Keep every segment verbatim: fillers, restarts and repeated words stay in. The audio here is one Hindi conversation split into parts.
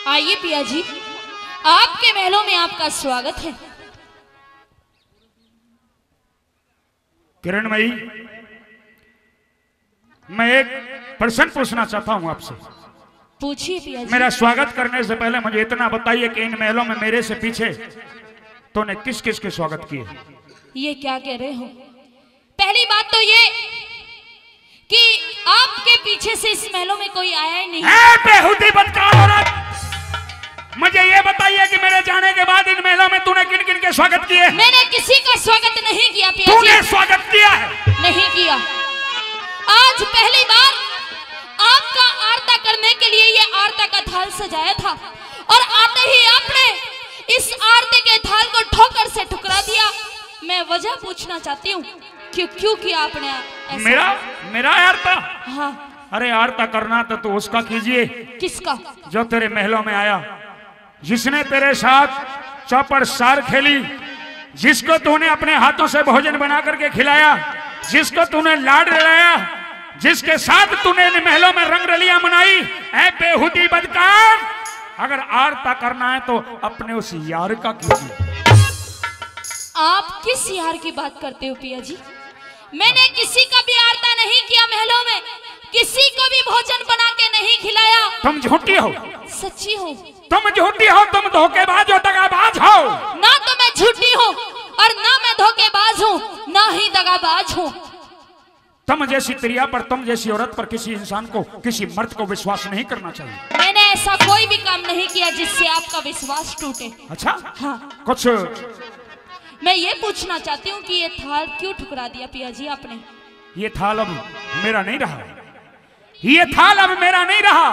आइए पिया जी, आपके महलों में आपका स्वागत है। किरणमयी, मैं एक प्रश्न पूछना चाहता हूं आपसे। पूछिए पिया जी। मेरा स्वागत करने से पहले मुझे इतना बताइए कि इन महलों में मेरे से पीछे तूने किस किस के स्वागत किए? ये क्या कह रहे हो? पहली बात तो ये कि आपके पीछे से इस महलों में कोई आया ही नहीं। है बेहुदी बदकार औरत, मुझे ये बताइए कि मेरे जाने के बाद इन महलों में तूने किन किन के स्वागत किए? मैंने किसी का स्वागत नहीं किया पिया जी। तूने स्वागत किया है? नहीं किया। आज पहली बार आपका आरता करने के लिए ये आरता का थाल सजाया था और आते ही आपने इस आरती के थाल को ठोकर से ठुकरा दिया। मैं वजह पूछना चाहती हूँ क्यों क्यों किया आपने ऐसा? मेरा मेरा आरता? हाँ। अरे आरता करना तो तू उसका कीजिए। किसका? जो तेरे महलों में आया, जिसने तेरे साथ चौपड़ सार खेली, जिसको तूने अपने हाथों से भोजन बना करके खिलाया, जिसको तूने लाड लड़ाया, जिसके साथ तूने इन महलों में रंग रलियां मनाई। ऐ बेहुदी बदकार, अगर आरता करना है तो अपने उस यार का कीजिए। आप किस यार की बात करते हो पिया जी? मैंने किसी का भी आरता नहीं किया महलों में, किसी को भी भोजन बना के नहीं खिलाया। तुम झूठी हो। सच्ची हो। तुम झूठी हो, तुम धोखेबाज हो, दगाबाज हो। ना तो मैं झूठी हूँ और ना मैं धोखेबाज हूँ, ना ही दगाबाज हूँ। तुम जैसी प्रिया पर, तुम जैसी औरत पर किसी इंसान को, किसी मर्द को विश्वास नहीं करना चाहिए। मैंने ऐसा कोई भी काम नहीं किया जिससे आपका विश्वास टूटे। अच्छा? हाँ। कुछ मैं ये पूछना चाहती हूँ कि ये थाल क्यों ठुकरा दिया पिया जी आपने? ये थाल अब मेरा नहीं रहा। ये थाल अब मेरा नहीं रहा।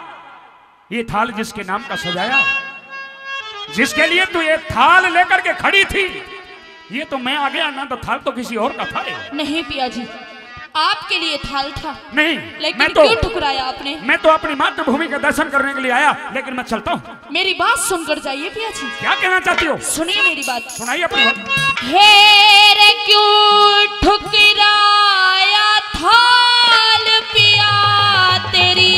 ये थाल जिसके नाम का सजाया, जिसके लिए तू ये थाल लेकर के खड़ी थी, ये तो मैं आ गया ना, तो थाल तो किसी और का था। नहीं पिया जी, आपके लिए थाल था। नहीं, लेकिन मैं तो, क्यों ठुकराया आपने? मैं तो अपनी मातृभूमि का दर्शन करने के लिए आया, लेकिन मैं चलता हूँ। मेरी बात सुनकर जाइए पिया जी। क्या कहना चाहती हो? सुनिए मेरी बात। सुनाइए अपनी बात। हे रे क्यों ठुकराया थाल पिया तेरी,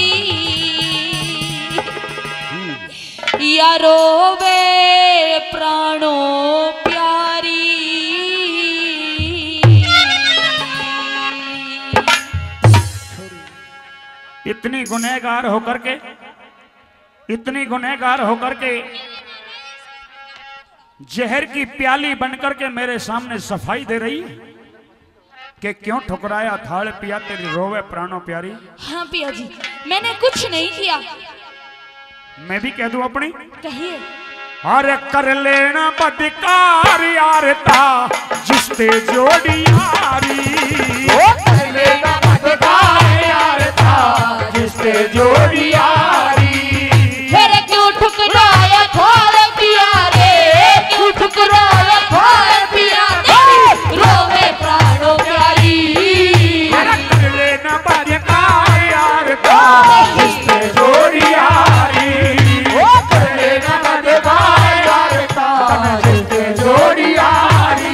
यारो वे प्राणों प्यारी। इतनी गुनहगार होकर के, इतनी गुनहगार होकर के जहर की प्याली बनकर के मेरे सामने सफाई दे रही है कि क्यों ठुकराया थाल पिया तेरी रोवे प्राणों प्यारी। हाँ पिया जी, मैंने कुछ नहीं किया। मैं भी कह दूं अपनी? कहिए। अरे कर लेना बदकार यारता जिसते जोड़ी यारी, कर लेना बदकार यारता जिसते जोड़ी यारी। फिर क्यों ठुकराया थाल पिया रे, क्यों ठुकराया थाल पिया रे, रोवे प्राणों प्यारी। अरे कर लेना बदकार यारता जिसते जोड़ी यारी, कर लेना बदकार यारता जिसते जोड़ी यारी।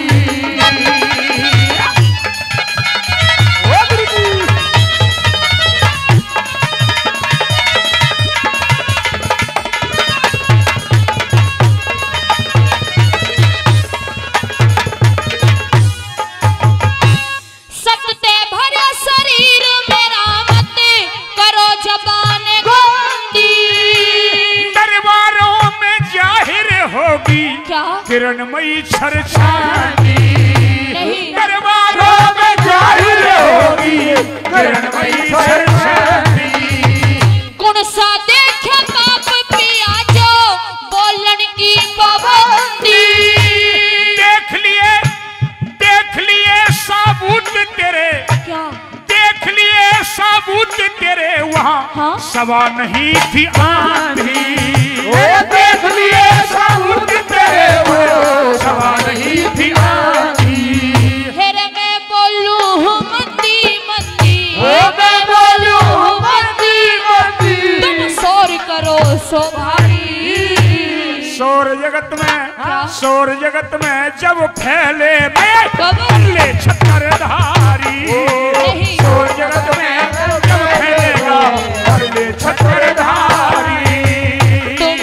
सत्ते भरा शरीर मेरा मत करो जबान गोंदी। दरबारों में जाहिर होगी क्या? किरणमयी छरछानी। नहीं। दरबारों में जाहिर होगी किरणमयी छरछानी। कौन सा देखे पाप पिया जो बोलन की पाबंदी। देख लिए, देख लिए साबूत तेरे, क्या? देख लिए साबूत तेरे, वहाँ हाँ? सवा नहीं थी आंधी। ओ देख लिए साबूत तेरे, वो सवा नहीं थी आंधी। फिर मैं बोलूं हूँ मंदी मंदी, ओ मैं बोलूं हूँ मंदी मंदी। तुम शोर करो सो भारी। शोर जगत में, क्या? शोर जगत में जब फैले मैं कब? बल्ले छत्रधारी। नहीं। शोर जगत में जब फैलेगा बल्ले छत्रधारी। तुम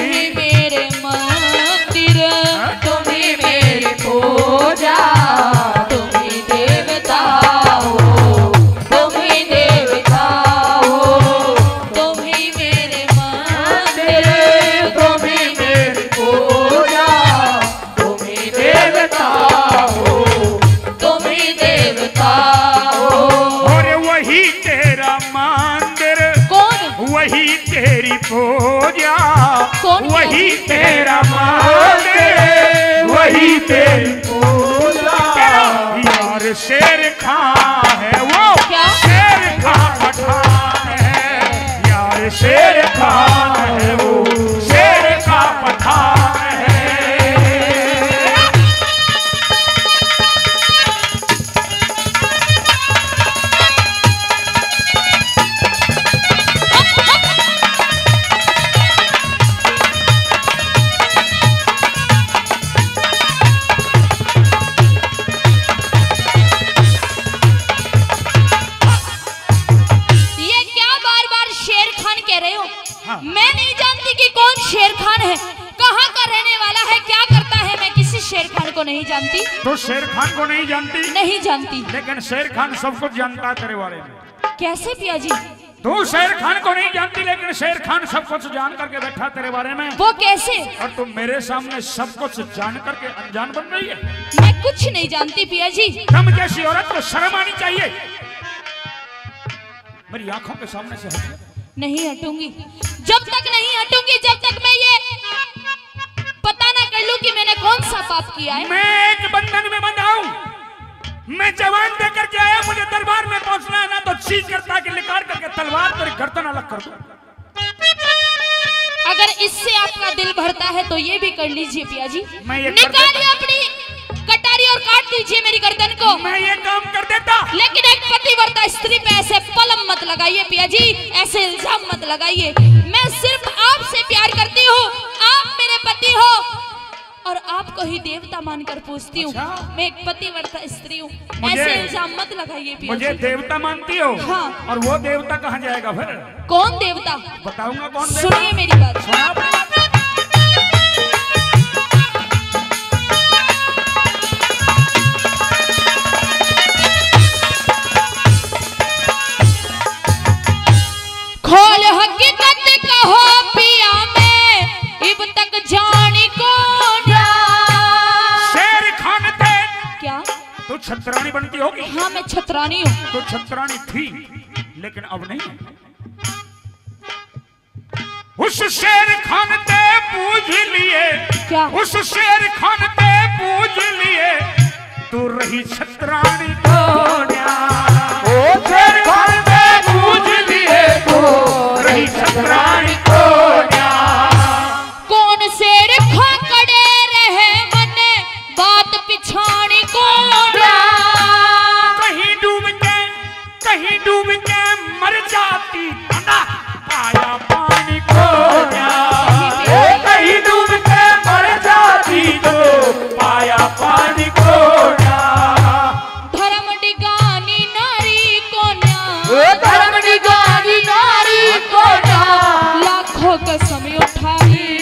पूजा, कौन वही तेरा मांगे, वही तेरी पूजा। यार शेर खां है वो, क्या? शेर खां पठान है, यार शेर खां है वो, शेर खां पठान है। हाँ। मैं नहीं जानती कि कौन शेर खान है, कहाँ का रहने वाला है, क्या करता है, मैं किसी शेर खान को नहीं जानती। तो शेर खान को नहीं जानती? नहीं जानती। लेकिन शेर खान सब कुछ जानता है तेरे बारे में। कैसे पिया जी? तू शेर खान को नहीं जानती, लेकिन शेर खान सब कुछ जान करके बैठा तेरे बारे में। वो कैसे? और तुम मेरे सामने सब कुछ जान करके अनजान बन रही है। मैं कुछ नहीं जानती पिया जी। तुम जैसी औरत को शर्म आनी चाहिए। मेरी आंखों के सामने से हट। नहीं हटूंगी, जब तक नहीं हटूंगी, जब तक मैं ये पता ना कर लूं कि मैंने कौन सा पाप किया है। मैं एक बंधन में बंधा हूं। मैं जवान देकर के आया, मुझे दरबार में पहुंचना है ना, तो चीज करता कि निकाल करके तलवार तेरी गर्दन अलग कर दूं। अगर इससे आपका दिल भरता है तो ये भी कर लीजिए पिया जी। मैं ये निकालिए अपनी कटारी और काट दीजिए मेरी गर्दन को। मैं ये काम कर देता। लेकिन एक पतिव्रता स्त्री पे ऐसे पलम मत लगाइए पिया जी, ऐसे इल्जाम मत लगाइए। मैं सिर्फ आपसे प्यार करती हूँ, आप मेरे पति हो और आपको ही देवता मानकर पूछती हूँ। अच्छा? मैं एक पतिव्रता स्त्री हूँ, ऐसे इल्जाम मत लगाइए पिया मुझे जी। देवता मानती हो? हाँ। और वो देवता कहाँ जाएगा फिर? कौन देवता? बताऊंगा कौन। सुनिए मेरी बात। सुना। खोल हकीकत कहो पिया में इब तक जानी कौन। शेर खान थे। क्या? तू छत्रानी बनती होगी? हाँ मैं छत्रानी हूँ। तो छत्रानी थी, लेकिन अब नहीं। उस शेर खान ते पूछ लिए। क्या? उस शेर खान ते पूछ लिए, तू रही छत्रानी कोन्या। ओ शेर खान ते पूछ लिए, तू रही छत्रानी कोन्या। कौन शेर खा कड़े रहे मने बात पिछानी कौन। कहीं डूब के, कहीं डूब के मर जाती तना पाया पानी कोन्या। कहीं डूब के मर जाती तो पाया पानी कोन्या। धर्म डिगानी नारी कोन्या। धर्म डिगानी नारी कोन्या। लाखों कसम उठाई।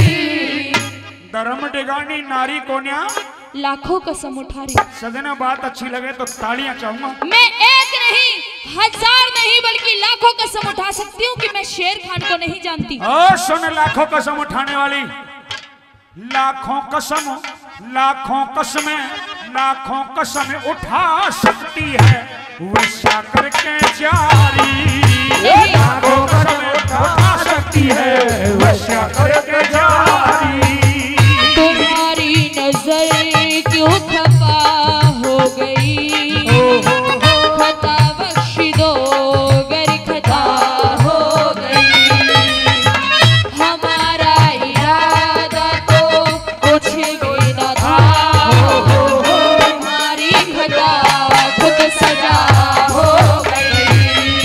धर्म डिगानी नारी कोन्या। लाखों कसम उठा रही। सजना बात अच्छी लगे तो तालियां चाहूंगा। मैं एक नहीं, हजार नहीं, बल्कि लाखों कसम उठा सकती हूँ कि मैं शेर खान को नहीं जानती। और सुन लाखों कसम उठाने वाली, लाखों कसम, लाखों कसमें, लाखों कसम उठा सकती है वर्षा करके जारी। लाखों कसम उठा सकती है वर्षा करके जारी। तुम्हारी नजर क्यों खफा हो गई, खता बख्श दो गर खता हो गई। हमारा इरादा तो कुछ भी न था, तुम्हारी खता खुद सजा हो गई।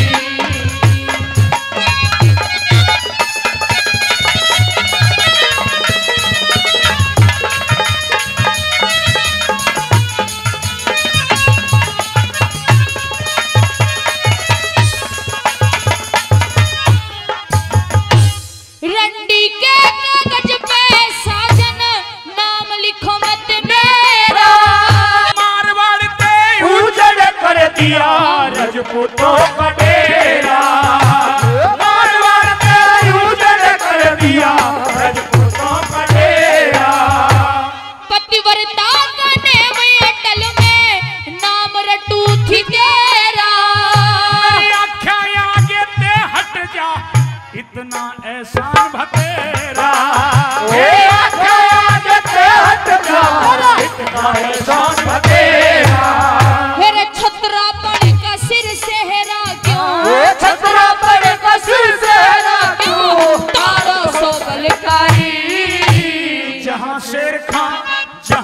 रंडी के कागज पे साजन नाम लिखो मत मेरा। मारवाड़ ते उजड़ कर दिया रजपूतों का डेरा। मारवाड़ ते उजड़ कर दिया रजपूतों का डेरा। पतिव्रता का नेम अटल में नाम रटू थी तेरा। मेरी आँखें आगे ते हट जा, इतना ऐसा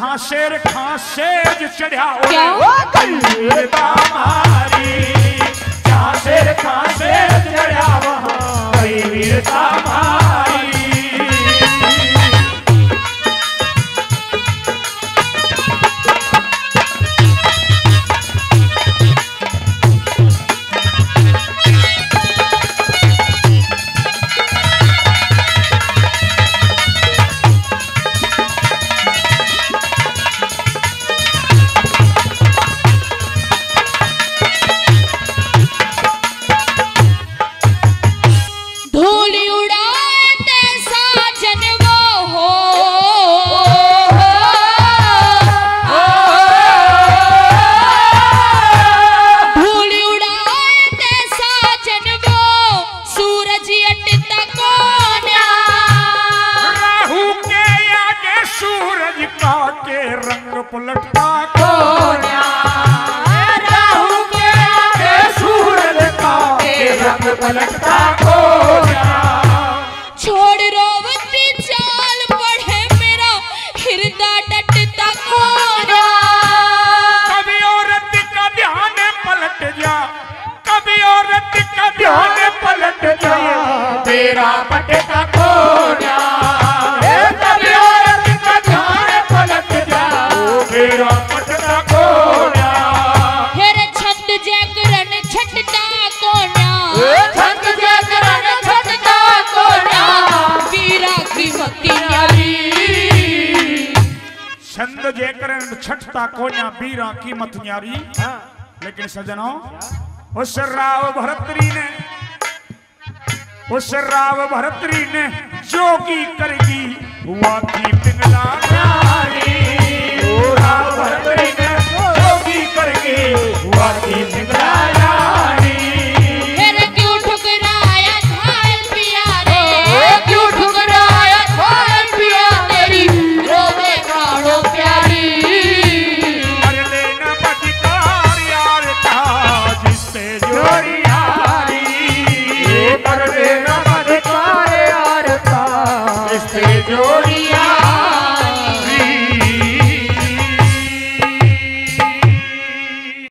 जहाँ शेर खां सेज चढ़ा क्या? वीरता मारी, जहाँ शेर खां सेज चढ़ा वहाँ कई वीरता मारी। पलटता कोन्या राहु के आगे सूरज का के रंग पलटता कोन्या। छोड़ रोवती चाल बढ़े मेरा हृदय डटता कोन्या। कभी औरत का ध्यान पलट जा, कभी औरत का ध्यान पलट जा तेरा पटता कोन्या। कभी औरत का ध्यान पलट जा तेरा पटता कोन्या। हेरे छंद जागरण छटता कोन्या, छंद जागरण छटता कोन्या वीरा की मती न्यारी। छंद जागरण छटता कोन्या वीरा की मत न्यारी। लेकिन सजनों, उस राव भरतरी ने उस राव भरतरी ने जोगी करगी हुआ की पिंगला